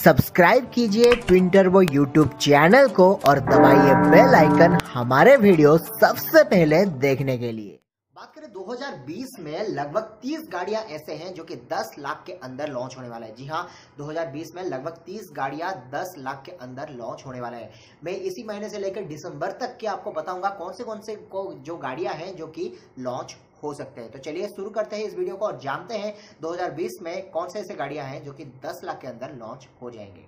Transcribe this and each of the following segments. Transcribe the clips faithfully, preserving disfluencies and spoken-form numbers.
Subscribe कीजिए twin turbo YouTube channel को और दबाइए बेल आइकन हमारे वीडियो सबसे पहले देखने के लिए। बात करें दो हज़ार बीस में लगभग तीस गाड़ियां ऐसे हैं जो कि दस लाख के अंदर लॉन्च होने वाला है। जी हां, दो हज़ार बीस में लगभग तीस गाड़ियां दस लाख के अंदर लॉन्च होने वाला है। मैं इसी महीने से लेकर दिसंबर तक के आपको बताऊंगा कौन से कौन से को जो गाड़ियां हैं जो कि लॉन्च हो सकते हैं। तो चलिए शुरू करते हैं इस वीडियो को और जानते हैं दो हज़ार बीस में कौन से ऐसे गाड़ियां हैं जो कि दस लाख के अंदर लॉन्च हो जाएंगे।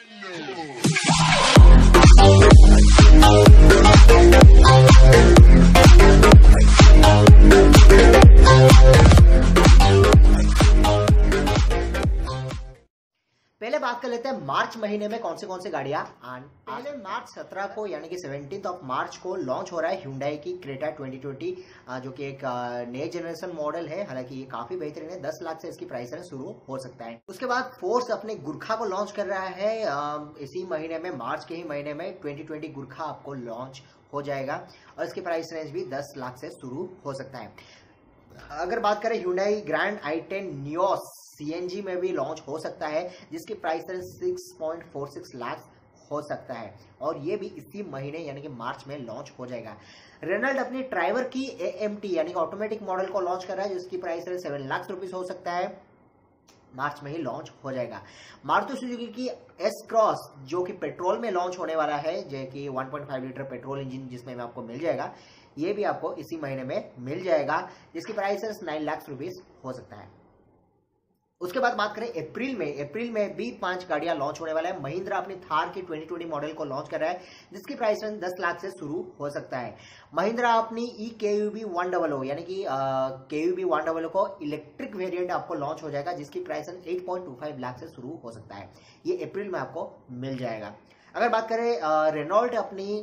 पहले बात कर लेते हैं मार्च महीने में कौन से कौन से गाड़ियां आन पहले मार्च सत्रह को यानी कि सत्रह ऑफ मार्च को लॉन्च हो रहा है Hyundai की क्रेटा ट्वेंटी ट्वेंटी, जो कि एक नए जनरेशन मॉडल है। हालांकि ये काफी बेहतरीन है, दस लाख से इसकी प्राइस है शुरू हो सकता है। उसके बाद फोर्स अपने गुरखा को लॉन्च कर रहा है इसी महीने में, मार्च के ही महीने में ट्वेंटी ट्वेंटी गुरखा आपको लॉन्च हो जाएगा और इसकी प्राइस रेंज भी दस लाख से शुरू हो सकता है। अगर बात करें Hyundai grand i ten Nios CNG में भी लॉन्च हो सकता है, जिसकी price range six point four six lakh हो सकता है और ये भी इसी महीने यानी कि मार्च में लॉन्च हो जाएगा। रेनॉल्ट अपनी ड्राइवर की एएमटी यानी कि ऑटोमेटिक मॉडल को लॉन्च कर रहा है, जिसकी price range seven lakh rupees हो सकता है, मार्च में ही लॉन्च हो जाएगा। मारुति सुजुकी की एस क्रॉस जो कि पेट्रोल में लॉन्च होने वाला है, जो कि one point five litre petrol engine जिसमें में आपको मिल जाएगा, ये भी आपको इसी महीने में मिल जाएगा, जिसकी प्राइस है नाइन लाख रुपीस हो सकता है। उसके बाद बात करें अप्रैल में, अप्रैल में भी पांच गाड़ियां लॉन्च होने वाला है। महिंद्रा अपनी थार की ट्वेंटी ट्वेंटी मॉडल को लॉन्च कर रहा है, जिसकी प्राइस रेंज दस लाख से शुरू हो सकता है। महिंद्रा अपनी E K U V one double O यानी कि K U V one double O को इलेक्ट्रिक वेरिएंट आपको लॉन्च हो जाएगा, जिसकी price range eight point two five lakh से शुरू हो सकता है। ये अप्रैल में आपको मिल जाएगा। अगर बात करें रेनॉल्ट अपनी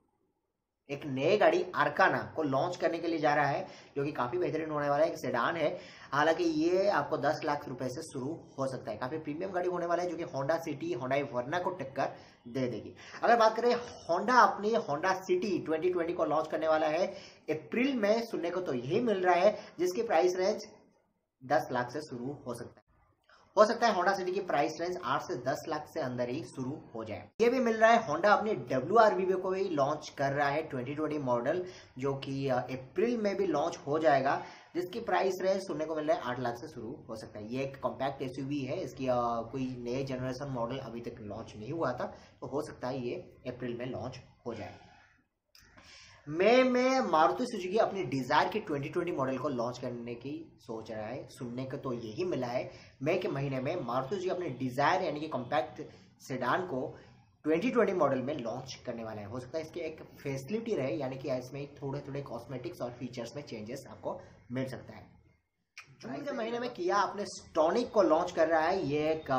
एक नई गाड़ी आर्काना को लॉन्च करने के लिए जा रहा है, जो कि काफी बेहतरीन होने वाला है, एक सेडान है। हालांकि ये आपको दस लाख रुपए से शुरू हो सकता है। काफी प्रीमियम गाड़ी होने वाला है, जो कि होंडा सिटी होंडा वर्ना को टक्कर दे देगी। अगर बात करें होंडा अपनी होंडा सिटी ट्वेंटी ट्वेंटी को लॉन्च करने वाला है अप्रैल में, सुनने को तो यही मिल रहा है, जिसकी प्राइस रेंज दस लाख से शुरू हो सकता है। हो सकता है होंडा सिटी की प्राइस रेंज आठ से दस लाख से अंदर ही शुरू हो जाए। ये भी मिल रहा है होंडा अपनी डब्ल्यू आर वी को भी लॉन्च कर रहा है ट्वेंटी ट्वेंटी मॉडल, जो कि अप्रैल में भी लॉन्च हो जाएगा, जिसकी प्राइस रेंज सुनने को मिल रहा है आठ लाख से शुरू हो सकता है। ये एक कॉम्पैक्ट एसयूवी है, इसकी आ, कोई नए जनरेशन मॉडल अभी तक लॉन्च नहीं हुआ था, तो हो सकता है ये अप्रैल में लॉन्च हो जाए। मई में मारुति सुजुकी अपनी डिजायर की ट्वेंटी ट्वेंटी मॉडल को लॉन्च करने की सोच रहा है, सुनने को तो यही मिला है। मई के महीने में मारुति सुजुकी अपनी डिजायर यानी कि कॉम्पैक्ट सेडान को ट्वेंटी ट्वेंटी मॉडल में लॉन्च करने वाला है। हो सकता है इसकी एक फैसिलिटी रहे, यानी कि इसमें थोड़े थोड़े कॉस्मेटिक्स और फीचर्स में चेंजेस आपको मिल सकता है। जून के महीने में किया अपने स्टॉनिक को लॉन्च कर रहा है। ये एक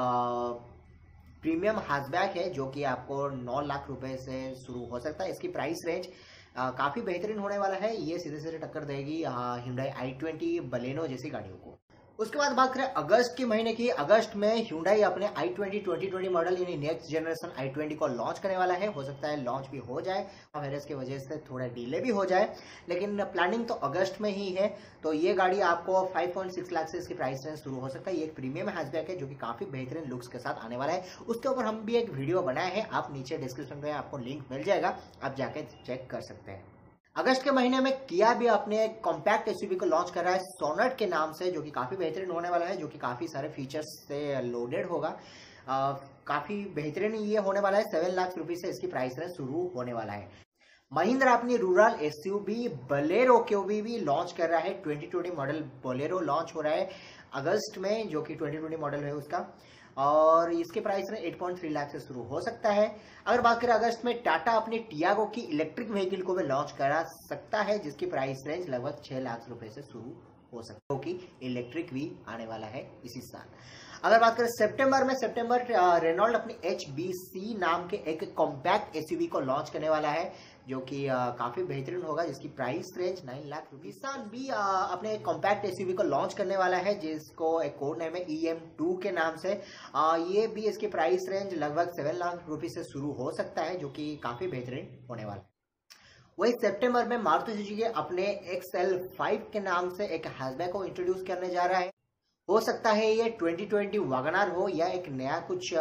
प्रीमियम हैचबैक है, जो कि आपको नौ लाख रुपए से शुरू हो सकता है। इसकी प्राइस रेंज आ, काफी बेहतरीन होने वाला है। ये सीधे सीधे टक्कर देगी Hyundai आई ट्वेंटी बलेनो जैसी गाड़ियों को। उसके बाद बात करें अगस्त के महीने की, अगस्त में Hyundai अपने i twenty twenty twenty model यानी नेक्स्ट जनरेशन आई ट्वेंटी को लॉन्च करने वाला है। हो सकता है लॉन्च भी हो जाए, वायरस की वजह से थोड़ा डिले भी हो जाए, लेकिन प्लानिंग तो अगस्त में ही है। तो ये गाड़ी आपको फाइव पॉइंट सिक्स लाख से इसकी प्राइस रेंज शुरू हो सकता है। ये एक प्रीमियम हैचबैक है, जो कि काफी बेहतरीन लुक्स के साथ आने वाला है। उसके ऊपर हम भी एक वीडियो बनाए हैं, आप नीचे डिस्क्रिप्शन में आपको लिंक मिल जाएगा, आप जाके चेक कर सकते हैं। अगस्त के महीने में किया भी अपने कॉम्पैक्ट एसयूवी को लॉन्च कर रहा है सोनेट के नाम से, जो कि काफी बेहतरीन होने वाला है, जो कि काफी सारे फीचर्स से लोडेड होगा। आ, काफी बेहतरीन ये होने वाला है। सेवन लाख रुपीस से इसकी प्राइस रेंज शुरू होने वाला है। महिंद्रा अपनी रूरल एसयूवी बोलेरो को भी, भी लॉन्च कर रहा है। Twenty twenty model Bolero launch हो रहा है अगस्त में, जो कि ट्वेंटी ट्वेंटी मॉडल है उसका, और इसके प्राइस में एट पॉइंट थ्री लाख से शुरू हो सकता है। अगर बात करें अगस्त में टाटा अपनी टियागो की इलेक्ट्रिक व्हीकल को भी लॉन्च करा सकता है, जिसकी प्राइस रेंज लगभग छह लाख रुपए से शुरू हो सकता है, क्योंकि इलेक्ट्रिक भी आने वाला है इसी साल। अगर बात करें सितंबर में, सितंबर रेनॉल्ट अपनी एच बी सी नाम के एक कॉम्पैक्ट एसयूवी को लॉन्च करने वाला है, जो कि काफी बेहतरीन होगा, जिसकी price range nine lakh rupees. Nissan भी आ, अपने कॉम्पैक्ट एसयूवी को लॉन्च करने वाला है, जिसको एक कोड नेम है ई एम टू के नाम से। आ, ये भी इसकी प्राइस रेंज लगभग सेवन लाख रुपीस से शुरू हो सकता है, जो कि काफी बेहतरीन होने वाला है। वही सितंबर में मारुति सुजुकी अपने एक्स एल फाइव के नाम से एक हैचबैक को इंट्रोड्यूस करने जा रहा है। हो सकता है ये ट्वेंटी ट्वेंटी वैगनआर हो या एक नया कुछ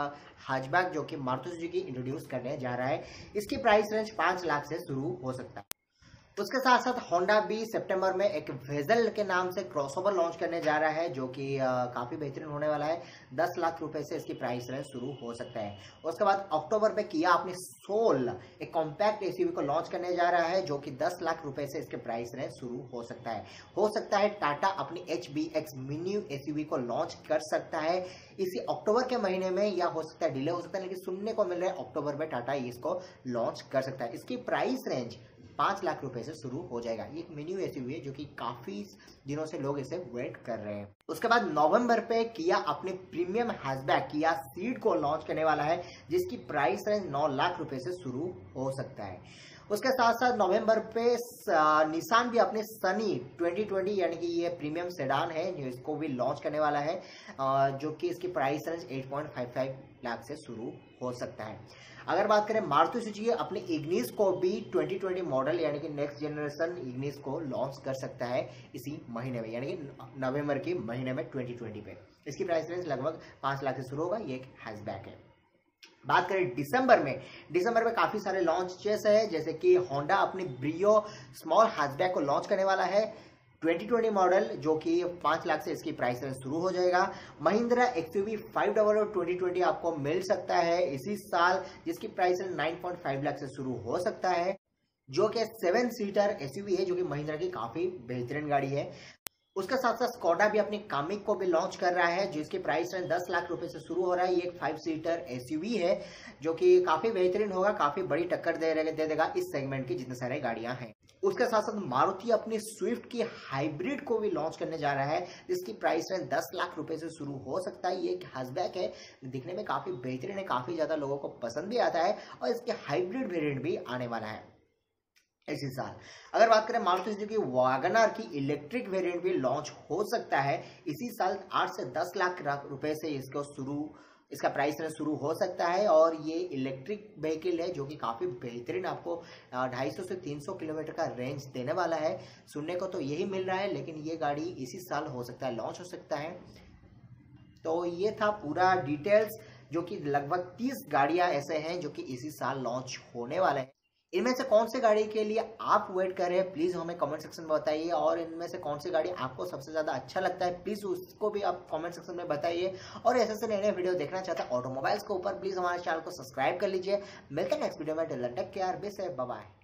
हैचबैक जो कि मारुति सुजुकी इंट्रोड्यूस करने जा रहा है। इसकी प्राइस रेंज पाँच लाख से शुरू हो सकता है। उसके साथ साथ होंडा भी सितंबर में एक वेजल के नाम से क्रॉसओवर लॉन्च करने जा रहा है, जो कि काफी बेहतरीन होने वाला है। दस लाख रुपए से इसकी प्राइस रेंज शुरू हो सकता है। उसके बाद अक्टूबर में किया अपनी सोल एक कॉम्पैक्ट एसयूवी को लॉन्च करने जा रहा है, जो कि दस लाख रुपए से इसके प्राइस रेंज शुरू हो सकता है। हो सकता है टाटा अपनी H B X mini SUV को लॉन्च कर सकता है इसी अक्टूबर के महीने में, या हो सकता है डिले हो सकता है, लेकिन सुनने को मिल रहा है अक्टूबर में टाटा इसको लॉन्च कर सकता है। इसकी प्राइस रेंज पांच लाख रुपए से शुरू हो जाएगा। ये एक मिनी एसयूवी है जो कि काफी दिनों से लोग इसे वेट कर रहे हैं। उसके बाद नवंबर पे किया अपने प्रीमियम हैचबैक किया सीड को लॉन्च करने वाला है, जिसकी प्राइस रेंज नौ लाख रुपए से शुरू हो सकता है। उसके साथ साथ नवंबर पे निसान भी अपने सनी ट्वेंटी ट्वेंटी यानी कि ये प्रीमियम सेडान है जो इसको भी लॉन्च करने वाला है, जो कि इसकी प्राइस रेंज आठ पॉइंट पाँच पाँच लाख से शुरू हो सकता है। अगर बात करें मारुति सुजुकी अपने इग्निस को भी ट्वेंटी ट्वेंटी मॉडल यानी कि नेक्स्ट जनरेशन इग्निस को लॉन्च कर सकता है इसी महीने में, यानी कि नवंबर के महीने में ट्वेंटी ट्वेंटी पे। इसकी प्राइस रेंज लगभग पाँच लाख से शुरू होगा। ये एक हैचबैक है। बात करें दिसंबर में, दिसंबर में काफी सारे लॉन्चेस है, जैसे कि होंडा अपनी ब्रियो स्मॉल हैचबैक को लॉन्च करने वाला है ट्वेंटी ट्वेंटी मॉडल, जो कि पाँच लाख से इसकी प्राइस रेंज शुरू हो जाएगा। Mahindra XUV five double twenty twenty आपको मिल सकता है इसी साल, जिसकी price range nine point five lakh से शुरू हो सकता है, जो कि सेवन सीटर एसयूवी है, जो कि महिंद्रा की काफी बेहतरीन गाड़ी है। उसके साथ साथ स्कोडा भी अपनी कामिक को भी लॉन्च कर रहा है, जिसकी प्राइस रेंज दस लाख रुपए से शुरू हो रहा है। ये एक फाइव सीटर एसयूवी है जो कि काफी बेहतरीन होगा, काफी बड़ी टक्कर दे दे देगा इस सेगमेंट की जितने सारे गाड़ियां हैं। उसके साथ साथ मारुति अपनी स्विफ्ट की हाइब्रिड को भी लॉन्च करने जा रहा है, जिसकी प्राइस रेंज दस लाख रुपए से शुरू हो सकता है। ये एक हैचबैक है, दिखने में काफी बेहतरीन है, काफी ज्यादा लोगों को पसंद भी आता है, और इसके हाइब्रिड वेरिएंट भी आने वाला है इसी साल। अगर बात करें मारुति सुजुकी वैगनआर की इलेक्ट्रिक वेरिएंट भी लॉन्च हो सकता है इसी साल। आठ से दस लाख रुपए से इसको शुरू इसका प्राइस रेंज शुरू हो सकता है, और ये इलेक्ट्रिक व्हीकल है जो कि काफी बेहतरीन आपको ढाई सौ से तीन सौ किलोमीटर का रेंज देने वाला है। सुनने को तो यही मिल रहा है, लेकिन ये गाड़ी इसी साल हो सकता है लॉन्च हो सकता है। तो ये था पूरा डिटेल्स, जो कि लगभग तीस गाड़ियां ऐसे हैं जो कि इसी साल लॉन्च होने वाले हैं। इनमें से कौन सी गाड़ी के लिए आप वेट कर रहे हैं, प्लीज हमें कमेंट सेक्शन में बताइए, और इनमें से कौन सी गाड़ी आपको सबसे ज्यादा अच्छा लगता है, प्लीज उसको भी आप कमेंट सेक्शन में बताइए। और ऐसे से नए नए वीडियो देखना चाहता है ऑटोमोबाइल्स के ऊपर, प्लीज हमारे चैनल को सब्सक्राइब कर लीजिए। मिलते हैं नेक्स्ट वीडियो में। Take care, be safe, bye bye.